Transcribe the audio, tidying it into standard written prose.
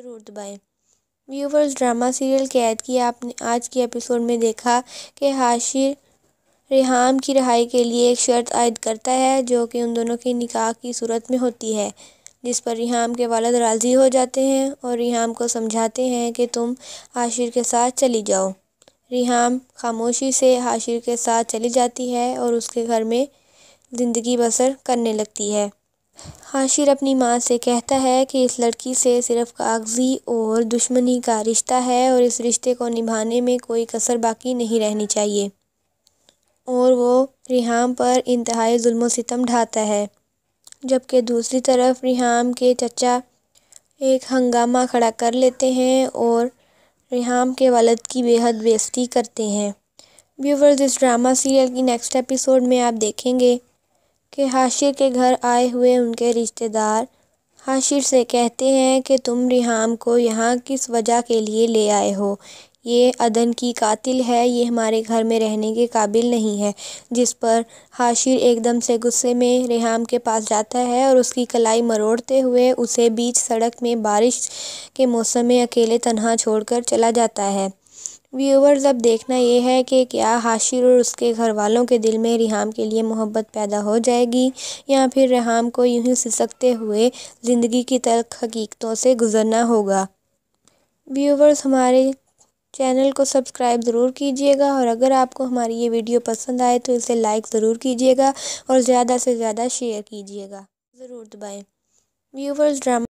ضرور دبائیں۔ Viewers, drama serial قید کی آپ نے آج کی ایپیسوڈ میں دیکھا کہ عاشر ریحام کی رہائی کے لیے ایک شرط عائد کرتا ہے جو کہ ان دونوں کے نکاح کی صورت میں ہوتی ہے، جس پر ریحام کے والد راضی ہو جاتے ہیں اور ریحام کو سمجھاتے ہیں کہ تم عاشر کے ساتھ چلی جاؤ۔ ریحام خاموشی سے عاشر کے ساتھ چلی جاتی ہے اور اس کے گھر میں زندگی بسر کرنے لگتی ہے۔ عاشر اپنی ماں سے کہتا ہے کہ اس لڑکی سے صرف کاغذی اور دشمنی کا رشتہ ہے اور اس رشتے کو نبھانے میں کوئی کسر باقی نہیں رہنی چاہیے، اور وہ ریحام پر انتہائی ظلم و ستم ڈھاتا ہے۔ جبکہ دوسری طرف ریحام کے چچا ایک ہنگامہ کھڑا کر لیتے ہیں اور ریحام کے والد کی بے حد بے عزتی کرتے ہیں۔ ویورز، اس ڈرامہ سیریل کی نیکسٹ ایپیسوڈ میں آپ دیکھیں گے کہ عاشر کے گھر آئے ہوئے ان کے رشتہ دار عاشر سے کہتے ہیں کہ تم ریحام کو یہاں کس وجہ کے لیے لے آئے ہو، یہ عدن کی قاتل ہے، یہ ہمارے گھر میں رہنے کے قابل نہیں ہے، جس پر عاشر ایک دم سے غصے میں ریحام کے پاس جاتا ہے اور اس کی کلائی مروڑتے ہوئے اسے بیچ سڑک میں بارش کے موسم میں اکیلے تنہا چھوڑ کر چلا جاتا ہے۔ ویورز، اب دیکھنا یہ ہے کہ کیا عاشر اور اس کے گھر والوں کے دل میں ریحام کے لیے محبت پیدا ہو جائے گی یا پھر ریحام کو یوں ہی سسکتے ہوئے زندگی کی تلخ حقیقتوں سے گزرنا ہوگا۔ ویورز، ہمارے چینل کو سبسکرائب ضرور کیجیے گا، اور اگر آپ کو ہماری یہ ویڈیو پسند آئے تو اسے لائک ضرور کیجیے گا اور زیادہ سے زیادہ شیئر کیجیے گا۔ ضرور دبائیں۔ Viewers, drama